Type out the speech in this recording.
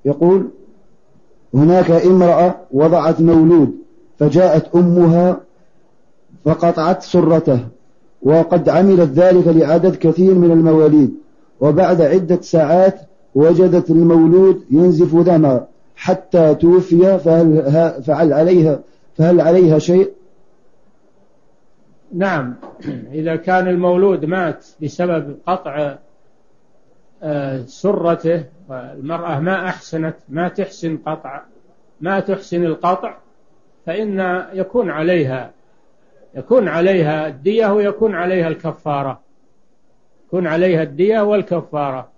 يقول: هناك امرأة وضعت مولود، فجاءت أمها فقطعت سرته، وقد عملت ذلك لعدد كثير من المواليد، وبعد عدة ساعات وجدت المولود ينزف دما حتى توفي، فهل عليها شيء؟ نعم، إذا كان المولود مات بسبب قطع سرته، والمرأة ما تحسن القطع، فإن يكون عليها الدية ويكون عليها الكفارة، يكون عليها الدية والكفارة.